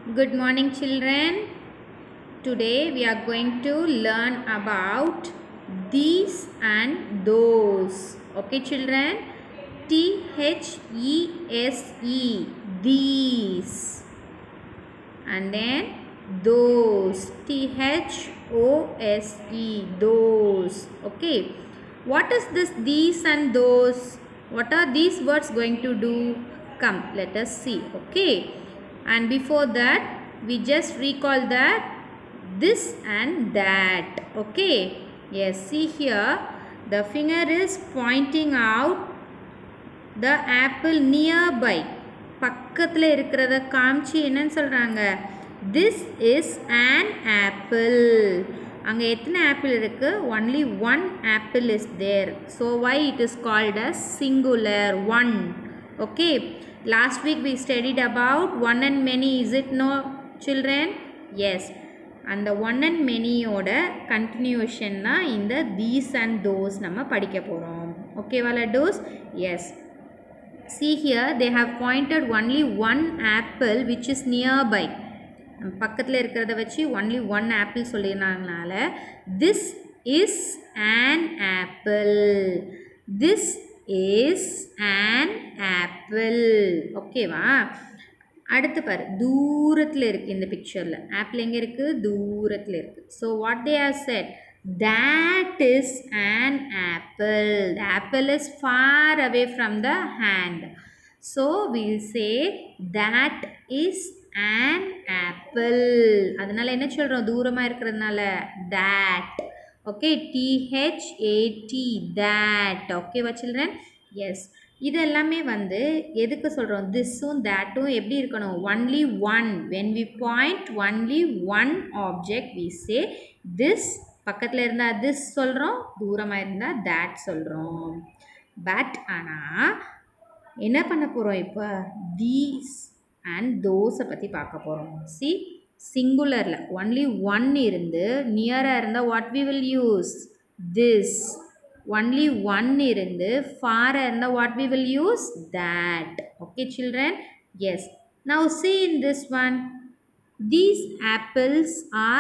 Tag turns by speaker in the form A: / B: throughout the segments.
A: Good morning, children. Today we are going to learn about these and those. Okay, children? THESE, these. And then those, THOSE, those. Okay. What is this these and those? What are these words going to do? Come, let us see. Okay. And before that, we just recall that this and that. Okay. Yes, see here, the finger is pointing out the apple nearby. பக்கத்தில் இருக்கிறத காமிச்சு என்னன்னு சொல்கிறாங்க? This is an apple. அங்கே எத்தனை apple இருக்குது? Only one apple is there. So why it is called as singular, one. Okay. Last week we studied about one and many. Is it no, children? Yes. அந்த one and many-யோட continuation தான் இந்த these and those நம்ம படிக்க போகிறோம். Okay, Valados? Yes. See here, they have pointed only one apple which is nearby. பக்கத்தில் இருக்கிறத வச்சு only one apple சொல்லினாங்கனால this is an apple. This is an apple. ஓகேவா? அடுத்து பாரு, தூரத்தில் இருக்குது இந்த பிக்சரில். ஆப்பிள் எங்கே இருக்குது? தூரத்தில் இருக்குது. So what they have set? That is an apple. The apple is far away from the hand. So we will say that is an apple. அதனால என்ன சொல்கிறோம்? தூரமாக இருக்கிறதுனால that. Okay, THAT, that. Okay, children? Yes. இது எல்லாமே வந்து எதுக்கு சொல்கிறோம்? திஸ்ஸும் தேட்டும் எப்படி இருக்கணும்? Only one. When we point only one object, we say this. பக்கத்தில் இருந்தால் this சொல்கிறோம், தூரமாக இருந்தால் that சொல்கிறோம். பட் ஆனால் என்ன பண்ண போகிறோம் இப்போ? these and those பற்றி பார்க்க போகிறோம். See, சிங்குலரில் only one இருந்து நியராக இருந்தால் what we will use? this. Only one இருந்து ஃபாராக இருந்தால் what we will use? that. Okay, children? Yes. Now see in this one. These apples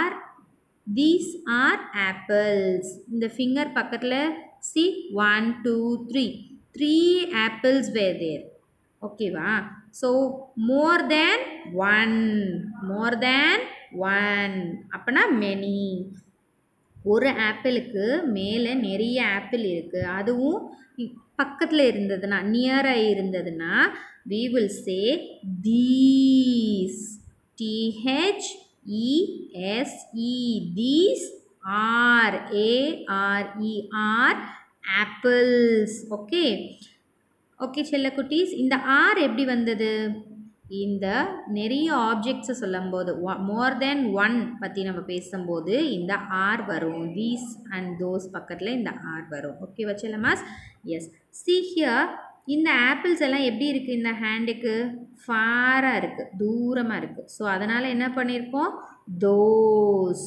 A: apples. இந்த finger பக்கத்தில் see 1, 2, 3. 3 apples were there. Okay வா? So more than one. More than one. அப்பனா many. ஒரு ஆப்பிளுக்கு மேலே நிறைய apple இருக்குது, அதுவும் பக்கத்தில் இருந்ததுன்னா நியராக இருந்ததுன்னா we will say these. THESE. These are apples. Okay. Okay, செல்ல குட்டீஸ், இந்த ஆர் எப்படி வந்தது? இந்த நிறைய ஆப்ஜெக்ட்ஸை சொல்லும்போது மோர் தென் ஒன் பற்றி நம்ம பேசும்போது இந்த ஆர் வரும். தீஸ் அண்ட் தோஸ் பக்கத்தில் இந்த ஆர் வரும். ஓகே வச்சலமாஸ்? எஸ். see here, இந்த ஆப்பிள்ஸ் எல்லாம் எப்படி இருக்குது? இந்த ஹேண்டுக்கு ஃபாராக இருக்குது, தூரமாக இருக்குது. ஸோ அதனால் என்ன பண்ணியிருக்கோம்? தோஸ்.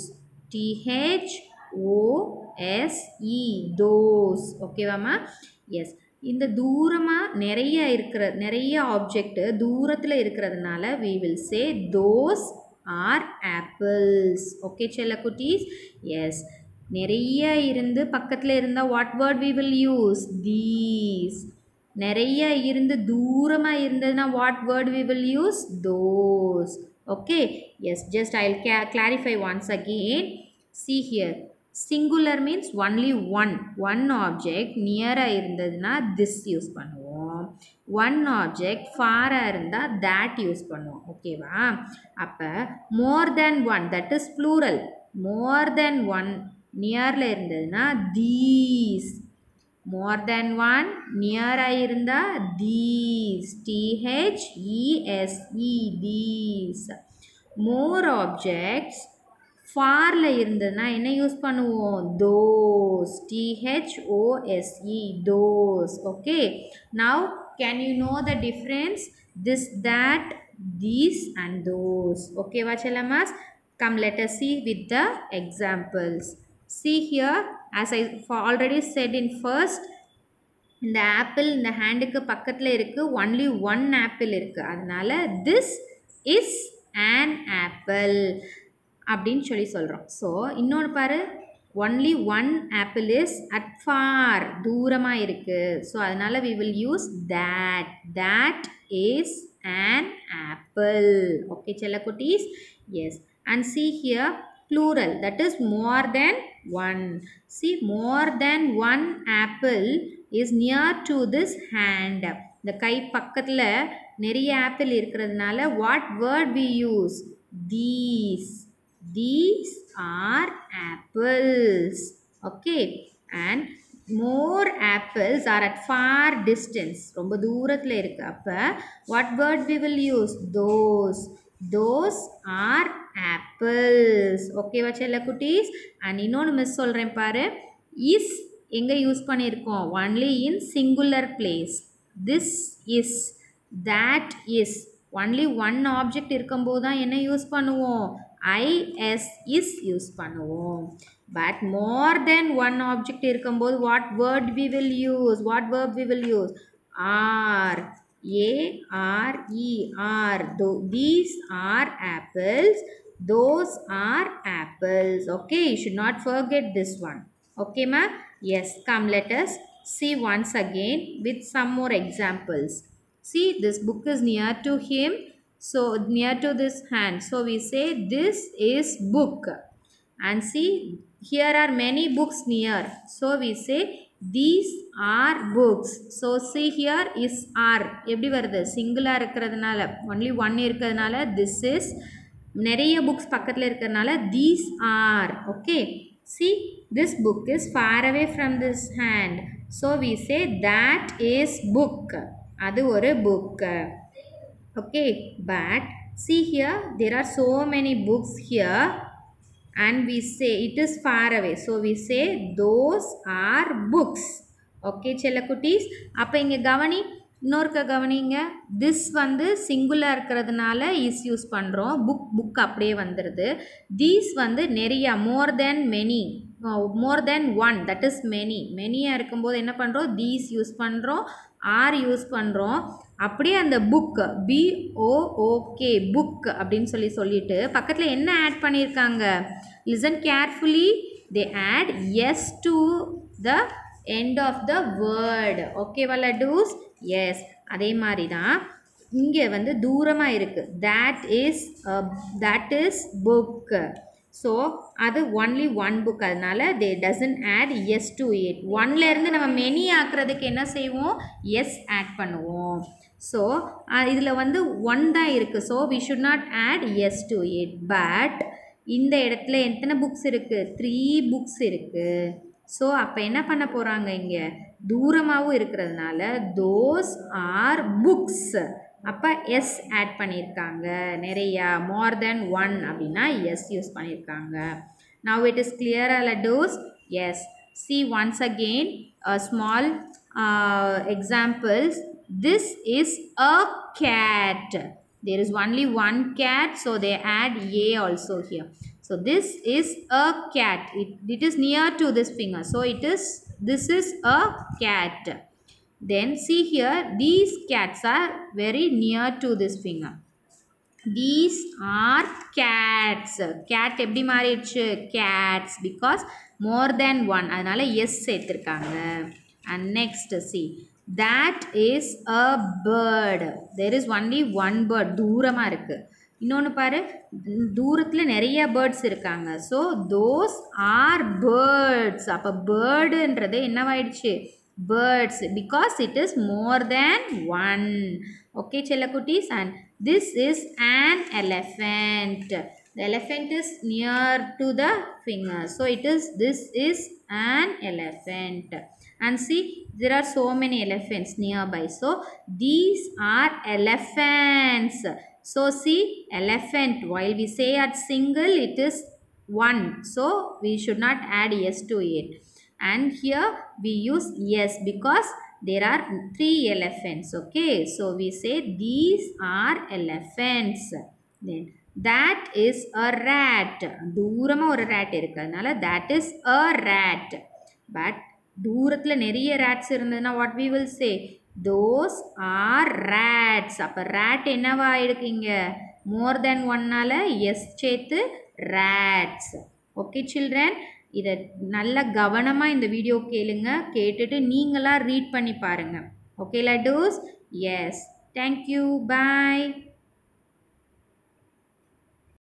A: THOSE, those. ஓகேவாம்மா? எஸ். இந்த தூரமாக நிறைய ஆப்ஜெக்ட் தூரத்தில் இருக்கிறதுனால we will say those are apples. Okay செல்ல குட்டீஸ்? எஸ். நிறைய இருந்து பக்கத்தில் இருந்தால் what word we will use? these. நிறைய இருந்து தூரமாக இருந்ததுன்னா what word we will use? those. Okay. Yes, just I'll clarify once again. See here. Singular means only one object நியராக இருந்ததுன்னா this யூஸ் பண்ணுவோம். one object ஃபாராக இருந்தால் that யூஸ் பண்ணுவோம். ஓகேவா? அப்போ more than one, that is plural. more than one நியரில் இருந்ததுன்னா these. more than one நியராக இருந்தால் these. THESE, these. more objects ஃபாரில் இருந்ததுன்னா என்ன யூஸ் பண்ணுவோம்? those. THOSE, those. Okay. Now can you know the difference? This, that, these and those. Okay vachalamas? Come, let us see with the examples. See here, as I already said in first, இந்த apple இந்த ஹேண்டுக்கு பக்கத்தில் இருக்குது, only one apple இருக்குது. அதனால் this is an apple அப்படின்னு சொல்லி சொல்கிறோம். ஸோ இன்னொன்று பாரு, only one apple is at far, தூரமாக இருக்குது. ஸோ அதனால் we will use that. That is an apple. Okay செல்லக்குட்டீஸ், yes. And see here, plural, that is more than one. See, more than one apple is near to this hand. இந்த கை பக்கத்தில் நிறைய apple இருக்கிறதுனால what word we use? These. These are apples. Okay. And more apples are at far distance. ரொம்ப தூரத்தில் இருக்கு. அப்போ what word we will use? Those. Those are apples. ஓகேவா செல்ல குட்டீஸ்? அண்ட் இன்னொன்று மிஸ் சொல்கிறேன் பாரு, is எங்கே யூஸ் பண்ணியிருக்கோம்? only in singular place. This is, that is, only one object இருக்கும்போது தான் என்ன யூஸ் பண்ணுவோம்? is யூஸ் பண்ணுவோம். But more than one object இருக்கும்போது what word we will use? What verb we will use? are. A-R-E, are. These are apples. Those are apples. Okay, you should not forget this one. Okay ma? Yes, come let us see once again with some more examples. See, this book is near to him. So near to this hand. So we say this is book. And see, here are many books near. So we say these are books. So see here is are. எப்படி வருது? Singular இருக்கிறதுனால, only one இருக்கிறதுனால this is. நிறைய books பக்கத்தில் இருக்கிறதுனால these are. Okay. See, this book is far away from this hand. So we say that is book. அது ஒரு book. Okay, but see here, there are so many books here and we say it is far away. So we say those are books. Okay செல்லக்குட்டீஸ், அப்போ இங்கே கவனி, இன்னொருக்க கவனிங்க, this வந்து singular இருக்கிறதுனால is use பண்ணுறோம். Book அப்படியே வந்துடுது. தீஸ் வந்து நிறையா, more than many, more than one, that is many. மெனியாக இருக்கும்போது என்ன பண்ணுறோம்? தீஸ் யூஸ் பண்ணுறோம், ஆர் யூஸ் பண்ணுறோம். அப்படியே அந்த புக், BOOK, புக் அப்படின்னு சொல்லிட்டு பக்கத்தில் என்ன ஆட் பண்ணியிருக்காங்க? Listen carefully, they add S to the end of the word. ஓகேவா லட்டூஸ்? எஸ், அதே மாதிரி தான் இங்கே வந்து தூரமாக இருக்குது. that is book. ஸோ அது only one book, அதனால they doesn't add yes to it. ஒன்லேருந்து நம்ம மெனி ஆக்குறதுக்கு என்ன செய்வோம்? எஸ் ஆட் பண்ணுவோம். ஸோ இதில் வந்து ஒன் தான் இருக்குது. So we should not add yes to it. But இந்த இடத்துல எத்தனை புக்ஸ் இருக்குது? 3 புக்ஸ் இருக்குது. ஸோ அப்போ என்ன பண்ண போகிறாங்க? இங்கே தூரமாகவும் இருக்கிறதுனால those are books. அப்போ எஸ் ஆட் பண்ணியிருக்காங்க. நிறையா, மோர் தென் ஒன் அப்படின்னா எஸ் யூஸ் பண்ணியிருக்காங்க. now it is clear laddus? yes. see once again small examples. this is a cat. there is only one cat, so they add a also here. so this is a cat. it is near to this finger, so this is a cat. then see here, these cats are very near to this finger. these are cats. cat எப்படி மாறிடுச்சு? cats, because more than one, அதனால S சேர்த்திருக்காங்க. and next see, that is a bird. there is only one bird, தூரமாக இருக்குது. இன்னொன்று பாரு, தூரத்தில் நிறைய பேர்ட்ஸ் இருக்காங்க. So those are birds. அப்போ பேர்டுன்றது என்னவாயிடுச்சு? birds, because it is more than one. okay செல்லக்குட்டீஸ்? and this is an elephant. the elephant is near to the finger, so this is an elephant. and see, there are so many elephants nearby, so these are elephants. so see, elephant, while we say at single it is one, so we should not add yes to it. and here we use yes because there are 3 elephants. okay, so we say these are elephants. then that is a rat. தூரமாக ஒரு rat இருக்கிறதுனால that is a rat. but தூரத்தில் நிறைய rats இருந்ததுன்னா what we will say? those are rats. அப்போ rat என்னவா இருக்குங்க? more than ஒன்னால எஸ் சேர்த்து rats. ஓகே சில்ட்ரன், இதை நல்ல கவனமாக இந்த வீடியோ கேளுங்க, கேட்டுட்டு நீங்களாக ரீட் பண்ணி பாருங்கள். ஓகே லட்டூஸ்? எஸ். தேங்க்யூ. பாய்.